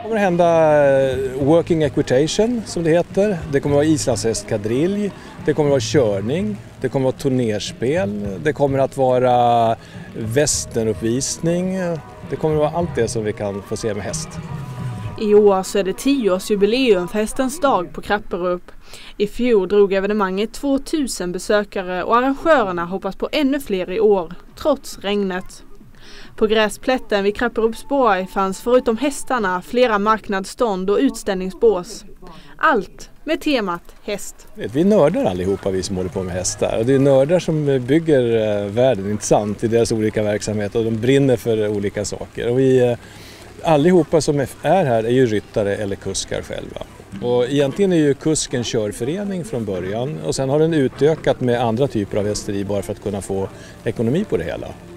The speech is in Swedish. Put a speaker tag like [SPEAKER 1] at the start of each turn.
[SPEAKER 1] Det kommer att hända working equitation som det heter. Det kommer att vara islandshästkadrilj, det kommer att vara körning, det kommer att vara turnerspel, det kommer att vara västernuppvisning. Det kommer att vara allt det som vi kan få se med häst.
[SPEAKER 2] I år så är det 10-årsjubileum för Hästens dag på Krapperup. I fjol drog evenemanget 2000 besökare och arrangörerna hoppas på ännu fler i år, trots regnet. På gräsplätten vid Krapperupsborg fanns förutom hästarna flera marknadsstånd och utställningsbås. Allt med temat häst.
[SPEAKER 1] Vi är nördar allihopa, vi som håller på med hästar. Och det är nördar som bygger världen, inte sant, i deras olika verksamheter, och de brinner för olika saker. Och vi allihopa som är här är ju ryttare eller kuskar själva. Och egentligen är ju kusken körförening från början och sen har den utökat med andra typer av hästeri bara för att kunna få ekonomi på det hela.